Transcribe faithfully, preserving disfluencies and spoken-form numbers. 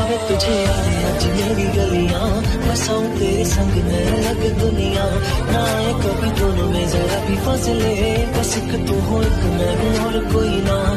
वे तुझे आए आज मेरी गलियां, बसाऊं तेरे संग में अलग दुनिया, ना आए कभी दोनों में जरा भी फासले, बस एक तू हो एक मैं हूँ और कोई ना।